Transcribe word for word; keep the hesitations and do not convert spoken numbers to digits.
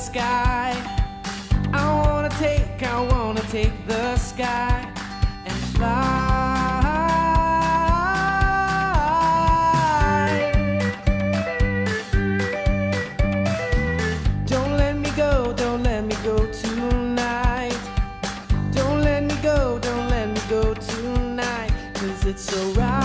sky. I wanna take, I wanna take the sky and fly. Don't let me go, don't let me go tonight. Don't let me go, don't let me go tonight, 'cause it's so right.